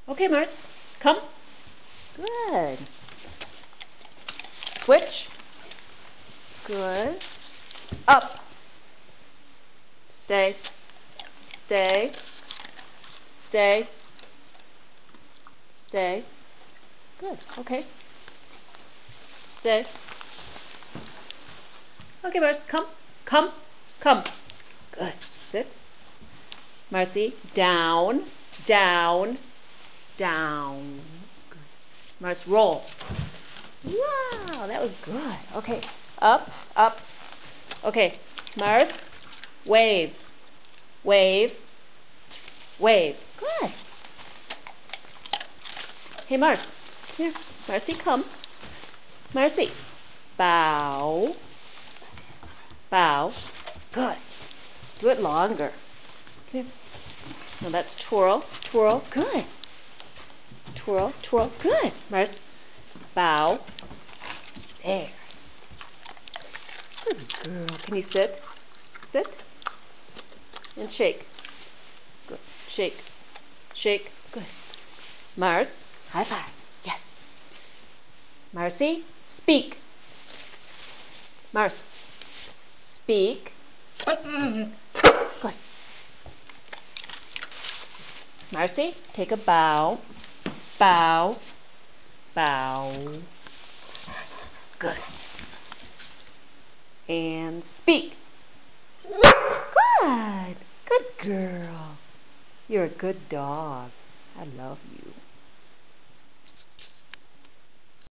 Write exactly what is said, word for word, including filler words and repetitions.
Okay, Mars. Come. Good. Switch. Good. Up. Stay. Stay. Stay. Stay. Good. Okay. Stay. Okay, Mars. Come. Come. Come. Good. Sit. Marcy. Down. Down. Down. Good. Mars, roll. Wow, that was good. Okay. Up. Up. Okay. Mars. Wave. Wave. Wave. Good. Hey, Mars. Here. Marcy, come. Marcy. Bow. Bow. Good. Do it longer. Here. Now that's twirl. Twirl. Good. Twirl. Twirl. Good. Mars. Bow. There. Good girl. Can you sit? Sit. And shake. Good. Shake. Shake. Good. Mars. High five. Yes. Marcy. Speak. Mars. Speak. Good. Marcy. Take a bow. Bow. Bow. Good. And speak. Good. Good girl. You're a good dog. I love you.